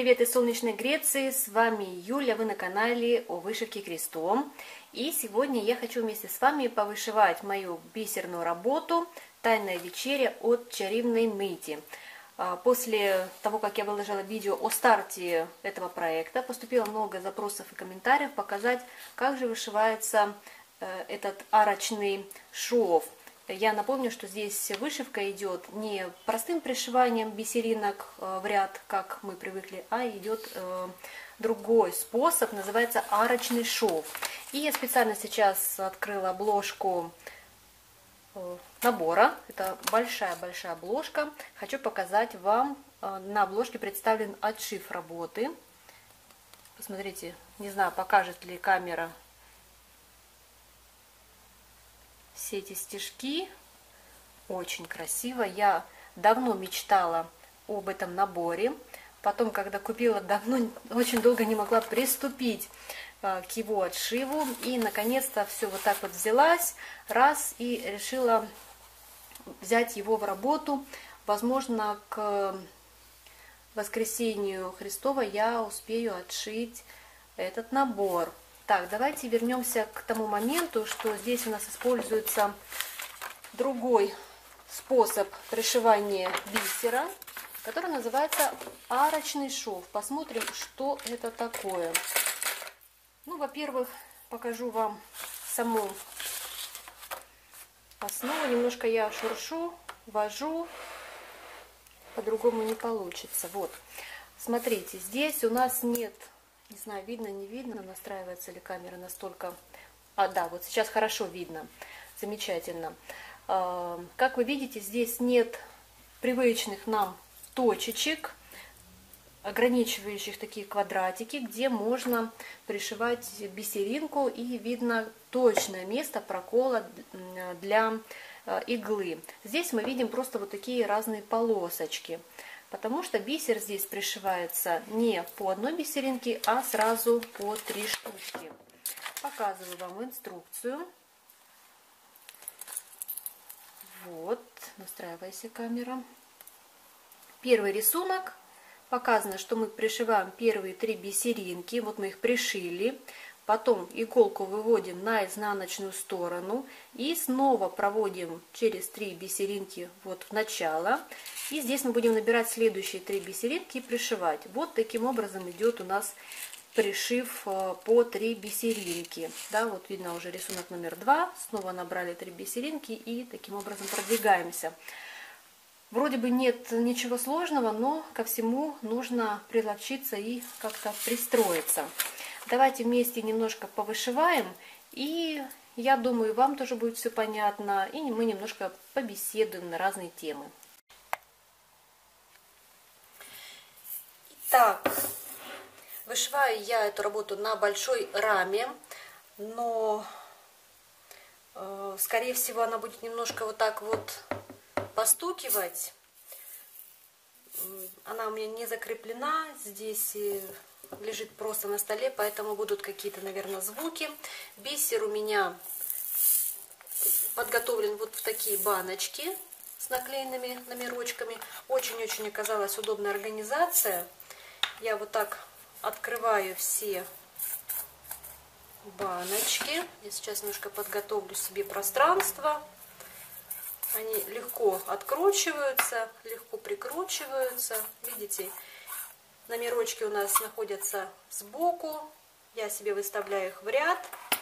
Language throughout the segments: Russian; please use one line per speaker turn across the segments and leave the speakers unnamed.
привет из солнечной Греции, с вами Юля, вы на канале о вышивке крестом. И сегодня я хочу вместе с вами повышивать мою бисерную работу «Тайная вечеря» от Чарівної Ниті. После того, как я выложила видео о старте этого проекта, поступило много запросов и комментариев показать, как же вышивается этот арочный шов. Я напомню, что здесь вышивка идет не простым пришиванием бисеринок в ряд, как мы привыкли, а идет другой способ, называется арочный шов. И я специально сейчас открыла обложку набора. Это большая-большая обложка. Хочу показать вам, на обложке представлен отшив работы. Посмотрите, не знаю, покажет ли камера все эти стежки. Очень красиво. Я давно мечтала об этом наборе. Потом, когда купила, давно, очень долго не могла приступить к его отшиву. И, наконец-то, все вот так вот взялась, раз, и решила взять его в работу. Возможно, к воскресению Христова я успею отшить этот набор. Так, давайте вернемся к тому моменту, что здесь у нас используется другой способ пришивания бисера, который называется арочный шов. Посмотрим, что это такое. Ну, во-первых, покажу вам саму основу. Немножко я шуршу, вожу, по-другому не получится. Вот, смотрите, здесь у нас нет... Не знаю, видно, не видно, настраивается ли камера настолько... да, вот сейчас хорошо видно. Замечательно. Как вы видите, здесь нет привычных нам точечек, ограничивающих такие квадратики, где можно пришивать бисеринку, и видно точное место прокола для иглы. Здесь мы видим просто вот такие разные полосочки. Потому что бисер здесь пришивается не по одной бисеринке, а сразу по 3 штучки. Показываю вам инструкцию. Вот, настраивайся камера. Первый рисунок. Показано, что мы пришиваем первые 3 бисеринки. Вот мы их пришили. Потом иголку выводим на изнаночную сторону и снова проводим через 3 бисеринки вот в начало. И здесь мы будем набирать следующие 3 бисеринки и пришивать. Вот таким образом идет у нас пришив по 3 бисеринки. Да, вот видно уже рисунок номер 2. Снова набрали 3 бисеринки и таким образом продвигаемся. Вроде бы нет ничего сложного, но ко всему нужно приловчиться и как-то пристроиться. Давайте вместе немножко повышиваем, и я думаю, вам тоже будет все понятно, и мы немножко побеседуем на разные темы. Итак, вышиваю я эту работу на большой раме, но, скорее всего, она будет немножко вот так вот постукивать. Она у меня не закреплена, здесь лежит просто на столе, поэтому будут какие-то, наверное, звуки. Бисер у меня подготовлен вот в такие баночки с наклеенными номерочками. Очень-очень оказалась удобная организация. Я вот так открываю все баночки. Я сейчас немножко подготовлю себе пространство. Они легко откручиваются, легко прикручиваются. Видите? Номерочки у нас находятся сбоку. Я себе выставляю их в ряд.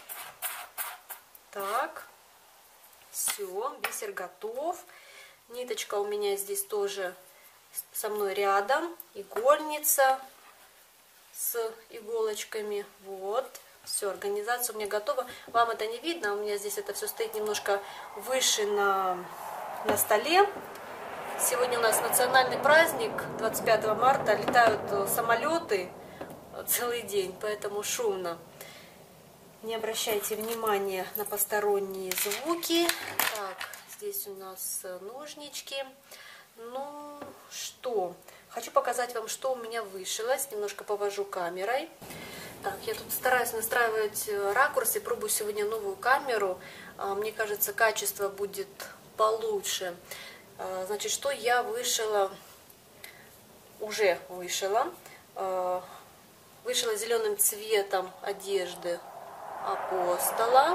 Так. Все, бисер готов. Ниточка у меня здесь тоже со мной рядом. Игольница с иголочками. Вот. Все, организация у меня готова. Вам это не видно. У меня здесь это все стоит немножко выше на столе. Сегодня у нас национальный праздник, 25 марта, летают самолеты целый день, поэтому шумно. Не обращайте внимания на посторонние звуки. Так, здесь у нас ножнички. Ну что, хочу показать вам, что у меня вышилось. Немножко повожу камерой. Так, я тут стараюсь настраивать ракурсы, пробую сегодня новую камеру. Мне кажется, качество будет получше. Значит, что я вышила, уже вышила. вышила зеленым цветом одежды Апостола.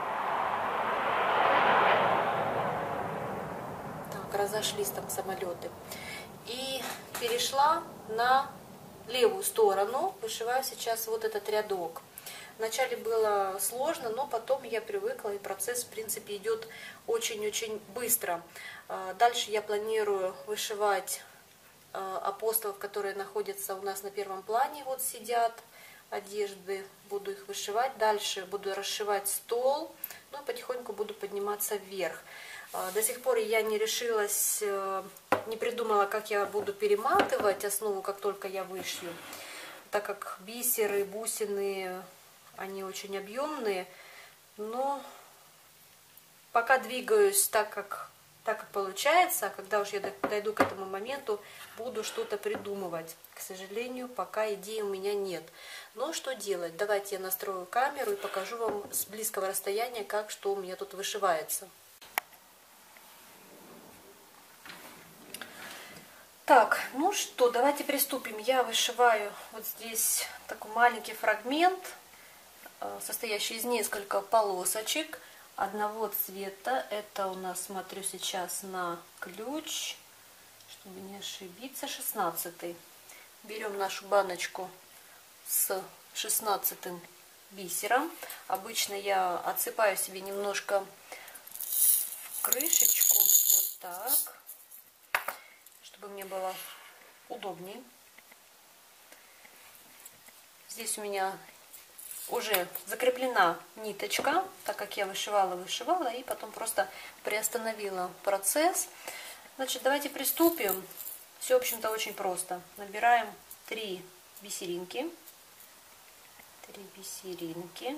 Так, разошлись там самолеты. И перешла на левую сторону, вышиваю сейчас вот этот рядок. Вначале было сложно, но потом я привыкла, и процесс, в принципе, идет очень-очень быстро. Дальше я планирую вышивать апостолов, которые находятся у нас на первом плане, вот сидят одежды, буду их вышивать. Дальше буду расшивать стол, ну и потихоньку буду подниматься вверх. До сих пор я не решилась, не придумала, как я буду перематывать основу, как только я вышью, так как бисеры, бусины, они очень объемные, но пока двигаюсь так, как получается, а когда уж я дойду к этому моменту, буду что-то придумывать. К сожалению, пока идей у меня нет. Но что делать? Давайте я настрою камеру и покажу вам с близкого расстояния, как что у меня тут вышивается. Так, ну что, давайте приступим. Я вышиваю вот здесь такой маленький фрагмент, состоящий из нескольких полосочек одного цвета. Это у нас, смотрю сейчас на ключ, чтобы не ошибиться, 16-й. Берем нашу баночку с 16-м бисером. Обычно я отсыпаю себе немножко в крышечку, вот так, чтобы мне было удобнее. Здесь у меня уже закреплена ниточка, так как я вышивала, и потом просто приостановила процесс. Значит, давайте приступим. Все, в общем-то, очень просто. Набираем 3 бисеринки. 3 бисеринки.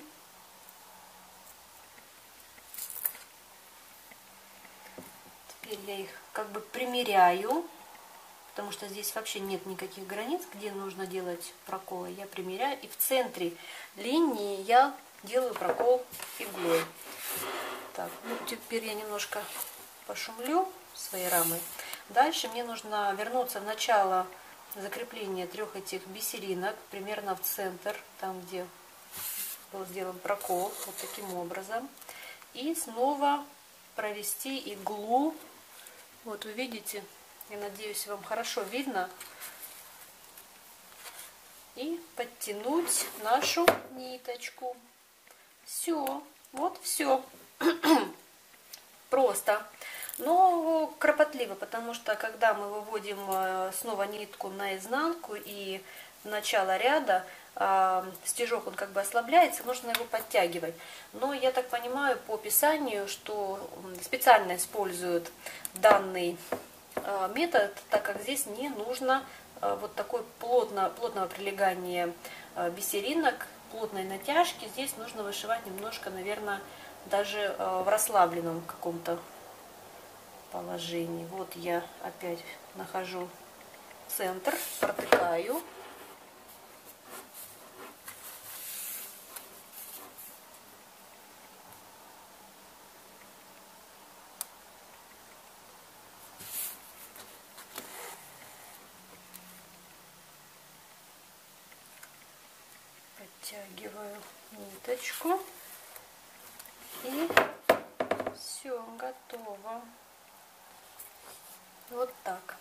Теперь я их как бы примеряю, потому что здесь вообще нет никаких границ, где нужно делать проколы. Я примеряю, и в центре линии я делаю прокол иглой. Так, ну теперь я немножко пошумлю своей рамой. Дальше мне нужно вернуться в начало закрепления 3 этих бисеринок, примерно в центр, там где был сделан прокол, вот таким образом. И снова провести иглу. Вот вы видите, я надеюсь, вам хорошо видно. И подтянуть нашу ниточку. Все, вот все. Просто, но кропотливо, потому что когда мы выводим снова нитку на изнанку и в начало ряда, стежок он как бы ослабляется, нужно его подтягивать. Но я так понимаю по описанию, что специально используют данный метод, так как здесь не нужно вот такой плотного прилегания бисеринок, плотной натяжки. Здесь нужно вышивать немножко, наверное, даже в расслабленном каком-то положении. Вот я опять нахожу центр, протыкаю. Подтягиваю ниточку. И все, готово. Вот так.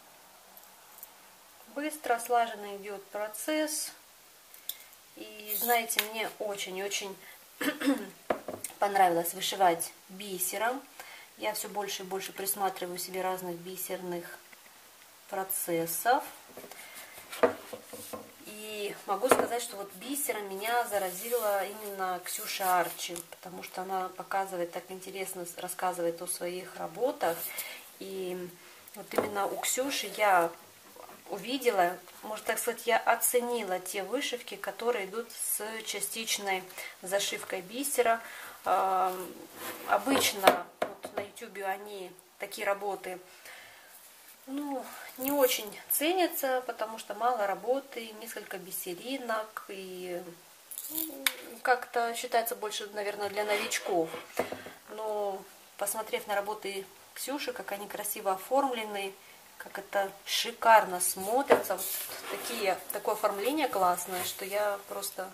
Быстро, слаженно идет процесс. И знаете, мне очень-очень понравилось вышивать бисером. Я все больше и больше присматриваю себе разных бисерных процессов. И могу сказать, что вот бисером меня заразила именно Ксюша Арчи, потому что она показывает, так интересно рассказывает о своих работах. И вот именно у Ксюши я увидела, можно так сказать, я оценила те вышивки, которые идут с частичной зашивкой бисера. Обычно вот на YouTube они, такие работы, ну, не очень ценятся, потому что мало работы, несколько бисеринок, и как-то считается больше, наверное, для новичков. Но посмотрев на работы Ксюши, как они красиво оформлены, как это шикарно смотрится. Вот такое оформление классное, что я просто...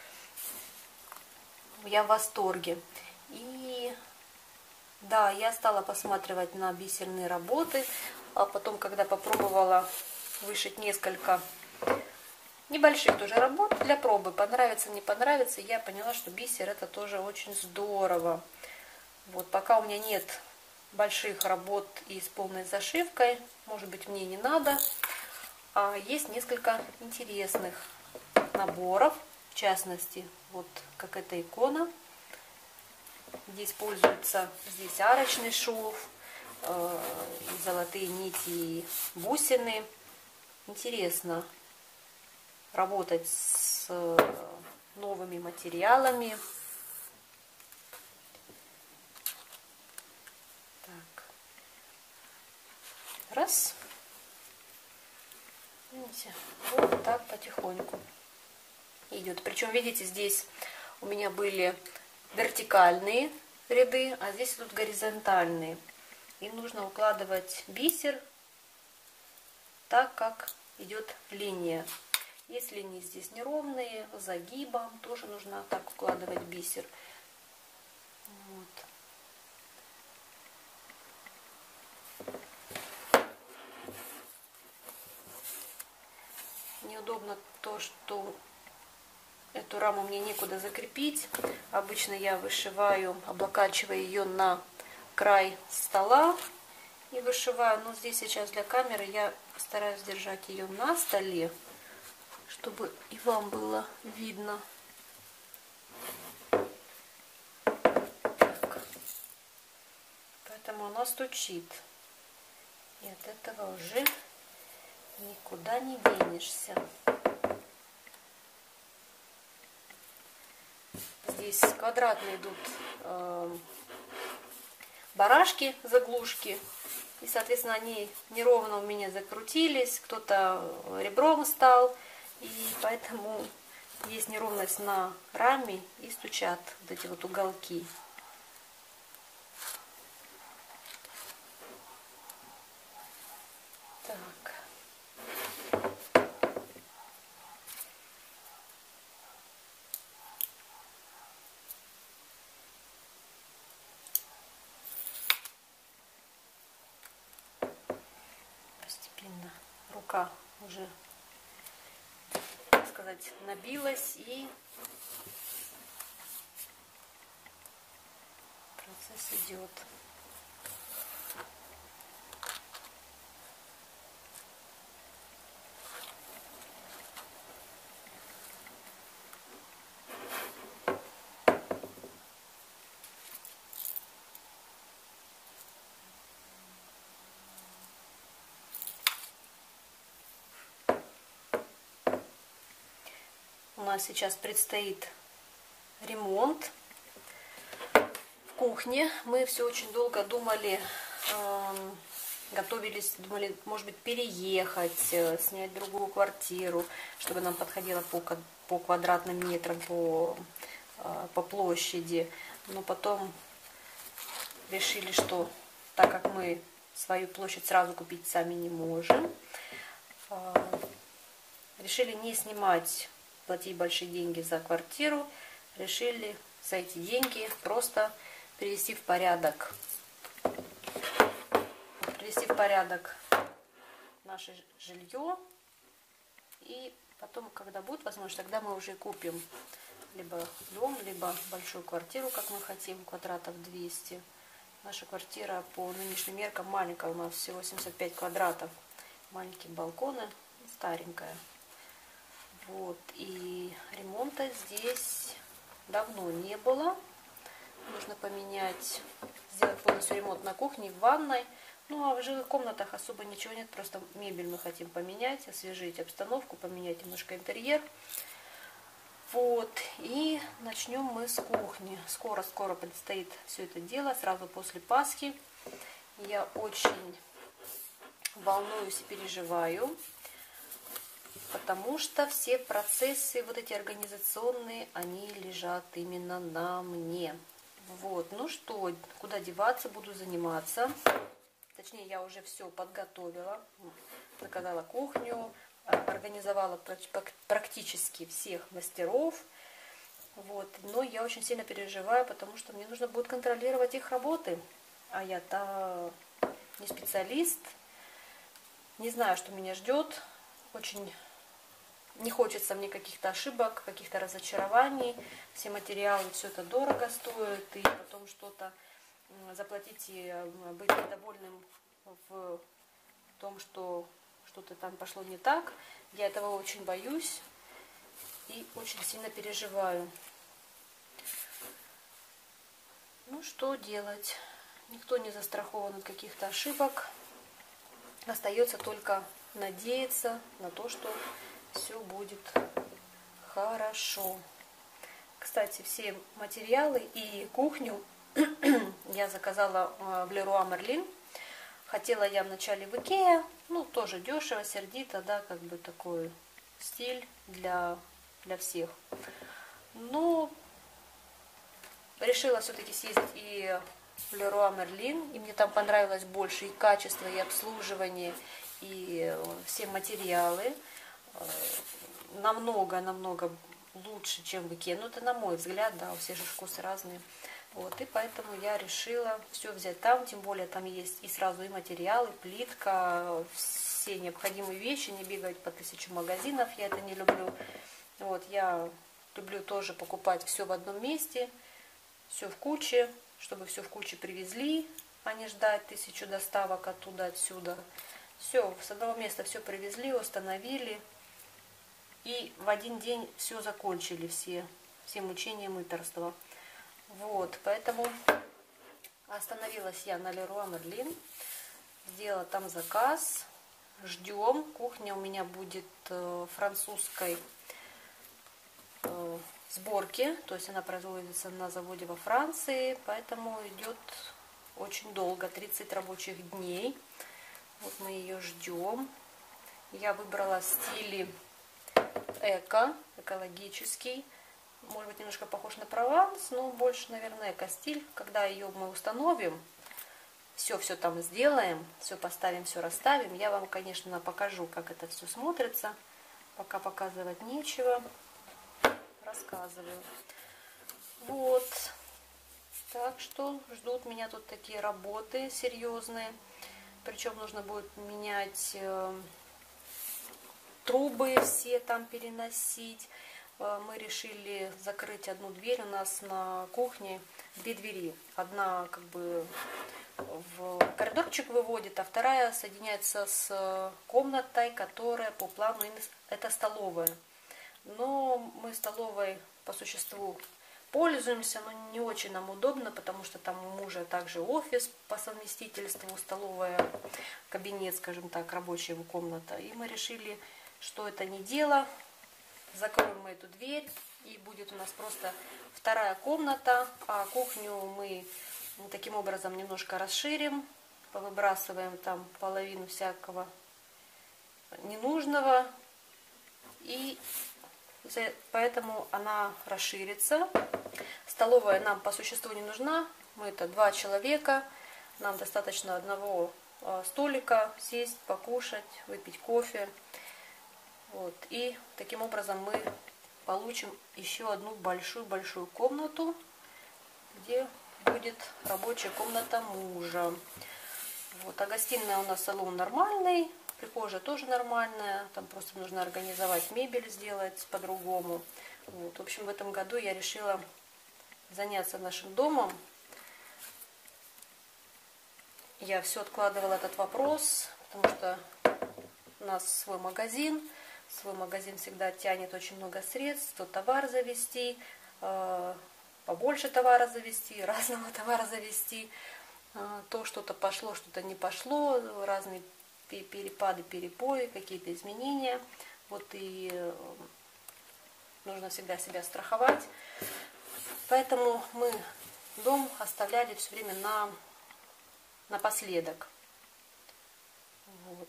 Я в восторге. И да, я стала посматривать на бисерные работы, а потом, когда попробовала вышить несколько небольших тоже работ для пробы, понравится, не понравится, я поняла, что бисер это тоже очень здорово. Вот пока у меня нет больших работ и с полной зашивкой, может быть, мне не надо, а есть несколько интересных наборов, в частности, вот как эта икона, где используется здесь арочный шов, золотые нити и бусины. Интересно работать с новыми материалами. Так. Раз. Видите, вот так потихоньку идет. Причем, видите, здесь у меня были вертикальные ряды, а здесь идут горизонтальные. И нужно укладывать бисер так, как идет линия. Если линии здесь неровные, загибом, тоже нужно так укладывать бисер. Вот. Неудобно то, что эту раму мне некуда закрепить. Обычно я вышиваю, облокачивая ее на край стола и вышиваю. Но здесь сейчас для камеры я постараюсь держать ее на столе, чтобы и вам было видно. Так. Поэтому она стучит. И от этого уже никуда не денешься. Здесь квадратные идут барашки, заглушки. И, соответственно, они неровно у меня закрутились. Кто-то ребром стал. И поэтому есть неровность на раме и стучат вот эти вот уголки. Так. Постепенно рука уже, так сказать, набилась, и процесс идет. У нас сейчас предстоит ремонт в кухне. Мы все очень долго думали, готовились, думали, может быть, переехать, снять другую квартиру, чтобы нам подходило по квадратным метрам, по площади. Но потом решили, что так как мы свою площадь сразу купить сами не можем, решили не снимать, платить большие деньги за квартиру, решили за эти деньги просто привести в порядок наше жилье, и потом, когда будет возможность, тогда мы уже купим либо дом, либо большую квартиру, как мы хотим, квадратов 200. Наша квартира по нынешним меркам маленькая, у нас всего 75 квадратов, маленькие балконы, старенькая. Вот, и ремонта здесь давно не было. Нужно сделать полностью ремонт на кухне, в ванной. Ну, а в жилых комнатах особо ничего нет, просто мебель мы хотим поменять, освежить обстановку, поменять немножко интерьер. Вот, и начнем мы с кухни. Скоро предстоит все это дело, сразу после Пасхи. Я очень волнуюсь и переживаю, потому что все процессы, вот эти организационные, они лежат именно на мне. Вот, ну что, куда деваться, буду заниматься. точнее я уже все подготовила, заказала кухню, организовала практически всех мастеров. Вот. Но я очень сильно переживаю, потому что мне нужно будет контролировать их работы. А я-то не специалист, не знаю, что меня ждет. Очень не хочется мне каких-то ошибок, каких-то разочарований. Все материалы, все это дорого стоит. И потом что-то заплатить и быть недовольным в том, что что-то там пошло не так. Я этого очень боюсь и очень сильно переживаю. Ну, что делать? Никто не застрахован от каких-то ошибок. Остается только надеяться на то, что все будет хорошо. Кстати, все материалы и кухню я заказала в Leroy Merlin. Хотела я вначале в Икеа, ну, тоже дешево, сердито, да, как бы такой стиль для всех. Но решила все-таки съездить и в Leroy Merlin, и мне там понравилось больше и качество, и обслуживание, и все материалы. Намного лучше, чем в Икеа. Ну, это на мой взгляд, да, у всех же вкусы разные. Вот, и поэтому я решила все взять там, тем более там есть и сразу и материалы, плитка, все необходимые вещи, не бегать по 1000 магазинов, я это не люблю. Вот, я люблю тоже покупать все в одном месте, все в куче, чтобы все в куче привезли, а не ждать 1000 доставок оттуда, отсюда. Все, с одного места все привезли, установили, и в один день все закончили, все мучения, мытарства. Вот, поэтому остановилась я на Leroy Merlin, сделала там заказ, ждем. Кухня у меня будет французской сборки, то есть она производится на заводе во Франции, поэтому идет очень долго, 30 рабочих дней. Вот мы ее ждем. Я выбрала стиль экологический. Может быть, немножко похож на Прованс, но больше, наверное, эко-стиль. Когда ее мы установим, все там сделаем, все поставим, все расставим, я вам, конечно, покажу, как это все смотрится. Пока показывать нечего, рассказываю. Вот. Так что ждут меня тут такие работы серьезные. Причем нужно будет менять трубы все там, переносить. Мы решили закрыть одну дверь. У нас на кухне 2 двери. Одна как бы в коридорчик выводит, а вторая соединяется с комнатой, которая по плану это столовая. Но мы столовой по существу пользуемся, но не очень нам удобно, потому что там у мужа также офис по совместительству, столовая, кабинет, скажем так, рабочая его комната. И мы решили, что это не дело. Закроем мы эту дверь, и будет у нас просто вторая комната, а кухню мы таким образом немножко расширим, повыбрасываем там половину всякого ненужного, и поэтому она расширится. Столовая нам по существу не нужна, мы это 2 человека, нам достаточно одного столика сесть, покушать, выпить кофе. Вот. И таким образом мы получим еще одну большую комнату, где будет рабочая комната мужа. Вот. А гостиная у нас салон нормальный, прихожая тоже нормальная, там просто нужно организовать мебель, сделать по-другому. Вот. В общем, в этом году я решила заняться нашим домом. Я все откладывала этот вопрос, потому что у нас свой магазин. Свой магазин всегда тянет очень много средств, то товар завести, побольше товара завести, разного товара завести, то что-то пошло, что-то не пошло, разные перепады, перепои, какие-то изменения. Вот и нужно всегда себя страховать. Поэтому мы дом оставляли все время напоследок. Вот.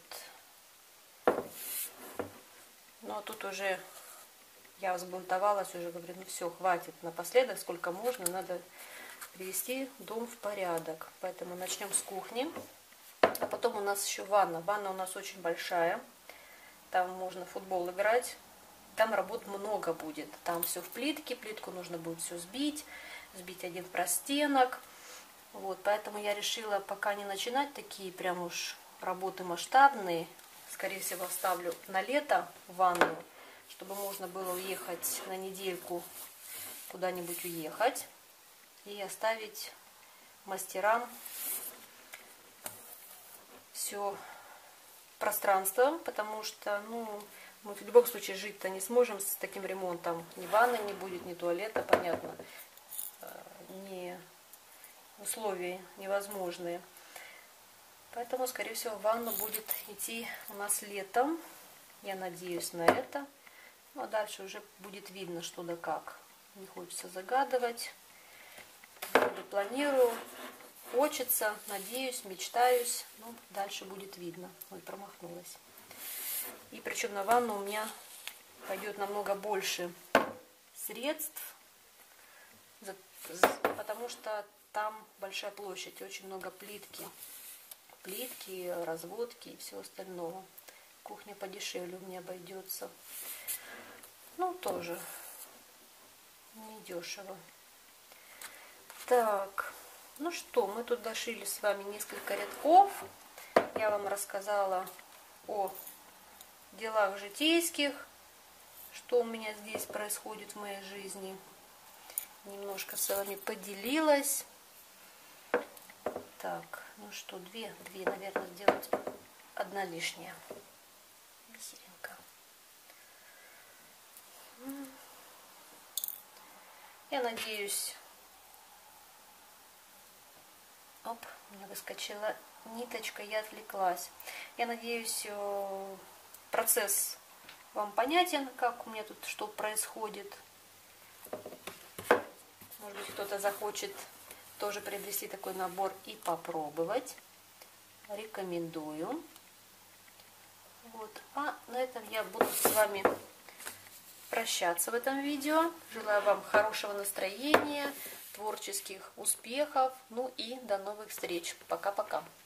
Но тут уже я взбунтовалась, уже говорю, ну все, хватит напоследок, сколько можно, надо привести дом в порядок. Поэтому начнем с кухни. А потом у нас еще ванна. Ванна у нас очень большая. Там можно в футбол играть. Там работ много будет. Там все в плитке. Плитку нужно будет все сбить. Сбить один простенок. Вот, поэтому я решила пока не начинать такие прям уж работы масштабные. Скорее всего, оставлю на лето ванну, чтобы можно было уехать на недельку, куда-нибудь уехать. И оставить мастерам все пространство, потому что, ну, мы в любом случае жить-то не сможем с таким ремонтом. Ни ванны не будет, ни туалета, понятно, ни условия невозможные. Поэтому, скорее всего, ванна будет идти у нас летом. Я надеюсь на это. Ну, а дальше уже будет видно, что да как. Не хочется загадывать. Планирую, хочется, надеюсь, мечтаюсь. Ну, дальше будет видно. Ой, промахнулась. И причем на ванну у меня пойдет намного больше средств, потому что там большая площадь, очень много плитки. Плитки, разводки и всего остального. Кухня подешевле у меня обойдется. Ну, тоже недешево. Так, ну что, мы тут дошили с вами несколько рядков. Я вам рассказала о делах житейских, что у меня здесь происходит в моей жизни. Немножко с вами поделилась. Так, ну что, две, наверное, сделать одна лишняя. Бисеринка. Я надеюсь... Оп, у меня выскочила ниточка, я отвлеклась. Я надеюсь, процесс вам понятен, как у меня тут что происходит. Может быть, кто-то захочет тоже приобрести такой набор и попробовать. Рекомендую. Вот. А на этом я буду с вами прощаться в этом видео. Желаю вам хорошего настроения, творческих успехов. Ну и до новых встреч. Пока-пока.